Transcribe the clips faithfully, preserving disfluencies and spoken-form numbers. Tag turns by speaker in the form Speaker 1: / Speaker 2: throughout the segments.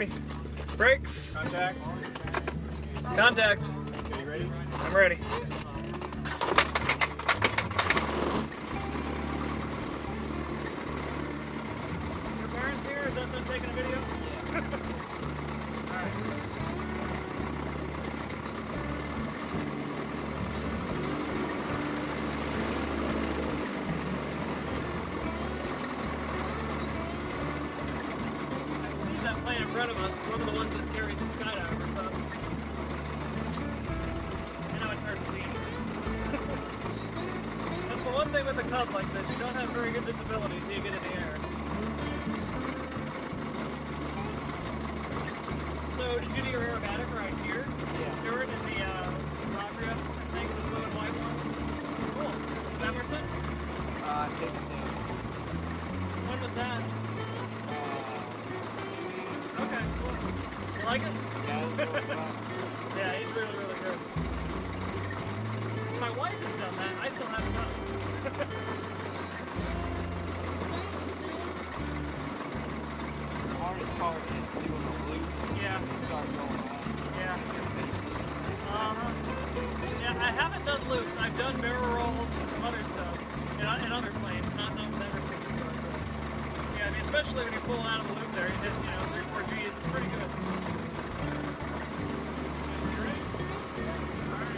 Speaker 1: ready. Brakes.
Speaker 2: Contact.
Speaker 1: Contact.
Speaker 2: Okay, you ready?
Speaker 1: I'm ready. Your parents here? Is that them taking a video? Yeah. Alright. That plane in front of us is one of the ones that carries the skydiver, so I know it's hard to see. That's the one thing with a Cub like this, you don't have very good visibility until you get in the air. So, did you do your aerobatic right here? Yeah. Stewart in the uh, Sabria, I think, the blue and white one? Cool. Emerson?
Speaker 3: Uh, Chaston.
Speaker 1: When was that? Okay, cool. You like it?
Speaker 3: Yeah, it's really fun.
Speaker 1: Yeah, he's really, really good. My wife has done that. I still haven't done it.
Speaker 3: The hardest part is doing the loops.
Speaker 1: Yeah.
Speaker 3: You start going up.
Speaker 1: Yeah.
Speaker 3: Your faces.
Speaker 1: Uh-huh. Yeah, I haven't done loops. I've done barrel rolls and some other stuff in, in other planes, not not with ever sixty. Yeah, I mean, especially when you pull out of the loop there, you hit, you know, three, four G's. It's pretty good. You ready? All right.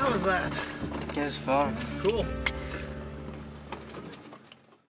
Speaker 1: How was that?
Speaker 3: It was fun.
Speaker 1: Cool.